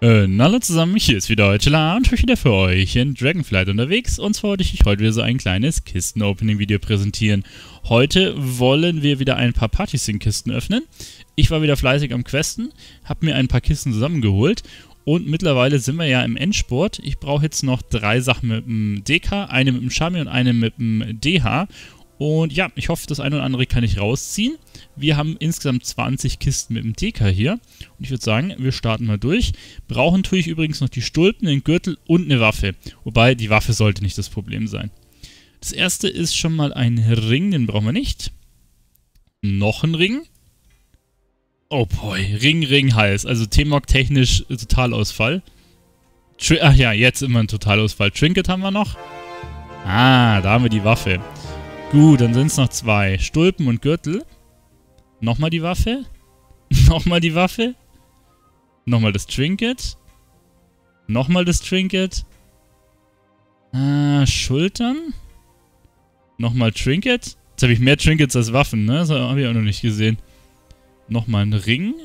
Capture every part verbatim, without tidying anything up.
Äh, hallo zusammen, hier ist wieder Eutela und ich bin wieder für euch in Dragonflight unterwegs. Und zwar wollte ich euch heute wieder so ein kleines Kisten-Opening-Video präsentieren. Heute wollen wir wieder ein paar Partysync-Kisten öffnen. Ich war wieder fleißig am Questen, habe mir ein paar Kisten zusammengeholt und mittlerweile sind wir ja im Endspurt. Ich brauche jetzt noch drei Sachen mit dem D K, eine mit dem Shami und eine mit dem D H. Und ja, ich hoffe, das eine oder andere kann ich rausziehen. Wir haben insgesamt zwanzig Kisten mit dem D K hier. Und ich würde sagen, wir starten mal durch. Brauchen tue ich übrigens noch die Stulpen, den Gürtel und eine Waffe. Wobei, die Waffe sollte nicht das Problem sein. Das erste ist schon mal ein Ring, den brauchen wir nicht. Noch ein Ring. Oh boy, Ring, Ring, Hals. Also T-Mog technisch Totalausfall. Tri Ach ja, jetzt immer ein Totalausfall. Trinket haben wir noch. Ah, da haben wir die Waffe. Gut, dann sind es noch zwei. Stulpen und Gürtel. Nochmal die Waffe. Nochmal die Waffe. Nochmal das Trinket. Nochmal das Trinket. Ah, Schultern. Nochmal Trinket. Jetzt habe ich mehr Trinkets als Waffen, ne? Das habe ich auch noch nicht gesehen. Nochmal ein Ring.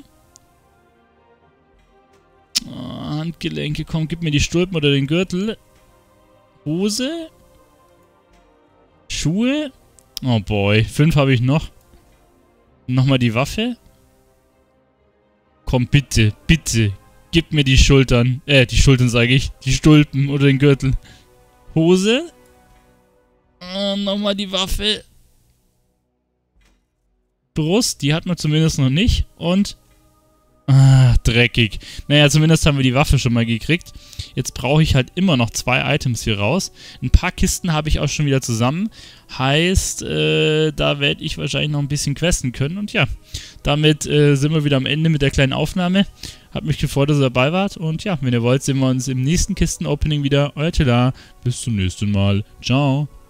Oh, Handgelenke, komm, gib mir die Stulpen oder den Gürtel. Hose. Schuhe. Oh boy, fünf habe ich noch. Nochmal die Waffe. Komm, bitte, bitte. Gib mir die Schultern. Äh, die Schultern sage ich. Die Stulpen oder den Gürtel. Hose. Oh, nochmal die Waffe. Brust, die hat man zumindest noch nicht. Und... Ah, dreckig. Naja, zumindest haben wir die Waffe schon mal gekriegt. Jetzt brauche ich halt immer noch zwei Items hier raus. Ein paar Kisten habe ich auch schon wieder zusammen. Heißt, äh, da werde ich wahrscheinlich noch ein bisschen questen können. Und ja, damit äh, sind wir wieder am Ende mit der kleinen Aufnahme. Hat mich gefreut, dass ihr dabei wart. Und ja, wenn ihr wollt, sehen wir uns im nächsten Kisten-Opening wieder. Euer Tela. Bis zum nächsten Mal. Ciao.